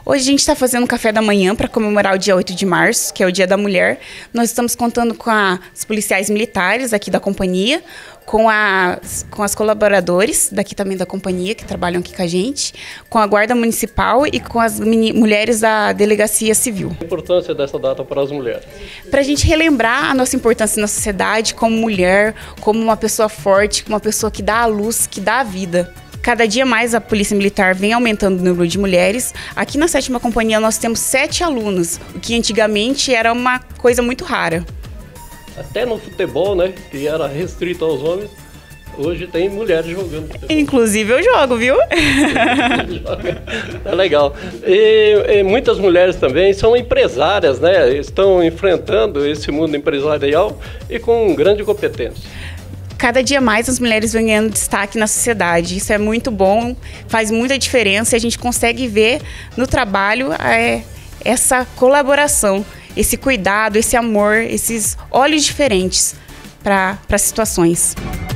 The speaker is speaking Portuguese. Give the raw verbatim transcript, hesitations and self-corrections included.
Hoje a gente está fazendo um café da manhã para comemorar o dia oito de março, que é o Dia da Mulher. Nós estamos contando com as policiais militares aqui da companhia, com as, com as colaboradores daqui também da companhia, que trabalham aqui com a gente, com a Guarda Municipal e com as mulheres da Delegacia Civil. A importância dessa data para as mulheres? Para a gente relembrar a nossa importância na sociedade como mulher, como uma pessoa forte, como uma pessoa que dá a luz, que dá a vida. Cada dia mais a Polícia Militar vem aumentando o número de mulheres. Aqui na sétima Companhia nós temos sete alunos, o que antigamente era uma coisa muito rara. Até no futebol, né, que era restrito aos homens, hoje tem mulheres jogando futebol. Inclusive eu jogo, viu? É legal. E, e muitas mulheres também são empresárias, né? Estão enfrentando esse mundo empresarial e com grande competência. Cada dia mais as mulheres vêm ganhando destaque na sociedade. Isso é muito bom, faz muita diferença e a gente consegue ver no trabalho é, essa colaboração, esse cuidado, esse amor, esses olhos diferentes para as situações.